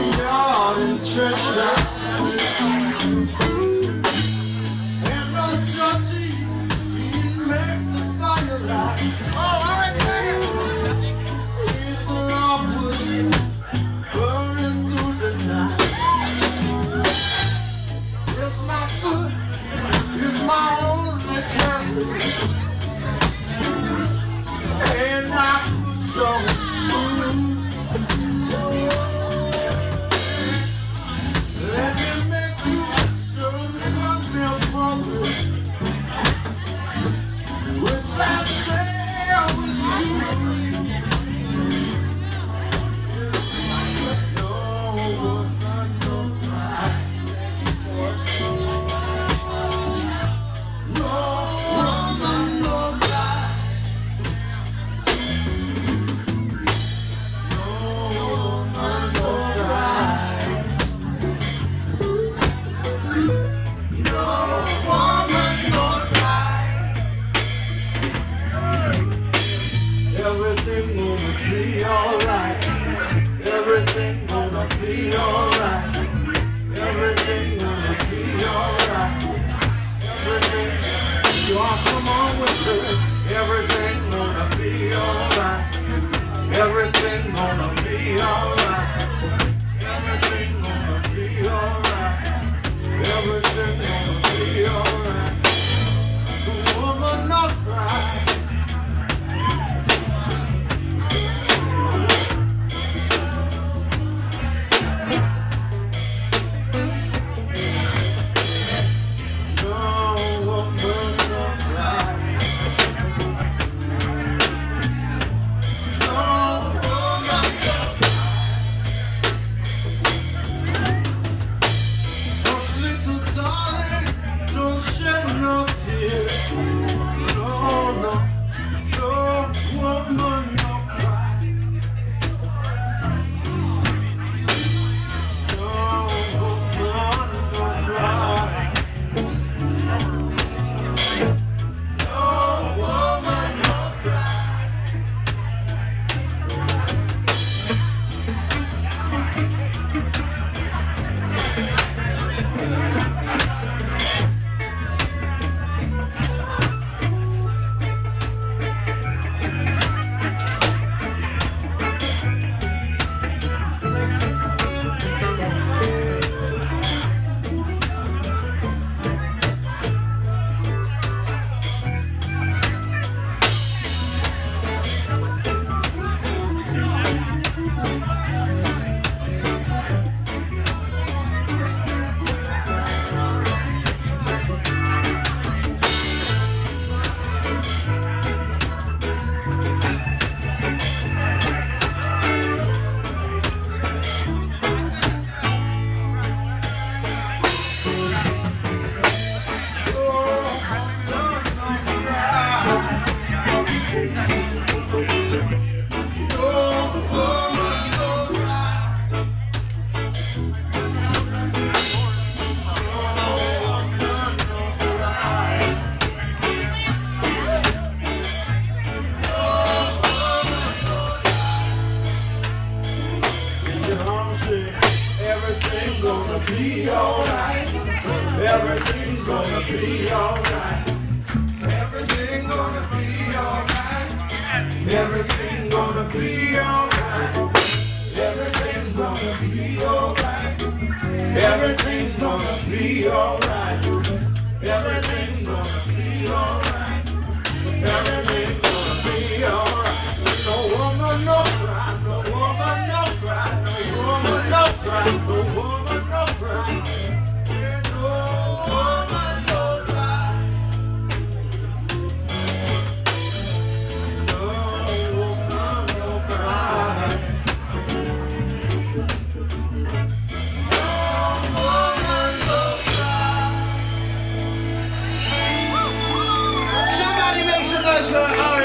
yard and church now. And the judge, he make the fire light. Oh, all right, man. With the rock wood burning through the night. It's my foot, it's my only candle. And I put some food. Let me make you some goddamn progress, which I share with you. No woman, no cry. No woman, no cry. No woman, no cry. No woman, no cry. Everything gonna be alright. Everything's gonna be alright. Everything's gonna be alright. Everything, y'all come on with it. Everything's gonna be alright. Everything's gonna be alright. Everything's gonna be alright. Everything's gonna be alright. The woman not cry. No woman not cry. No woman not cry. Hush, little darling, don't shed no tears. No, no, no woman no cry. No woman no cry. No woman no cry. Everything's gonna be alright. Everything's gonna be alright. Everything's gonna be alright. Everything's gonna be alright. Everything's gonna be alright. Everything's gonna be alright. Everything's gonna be alright. Everything's gonna be alright. No woman no cry. No woman no cry. No woman no cry. No woman no cry. No woman no cry. No woman no cry. No woman no cry. Somebody make some noise for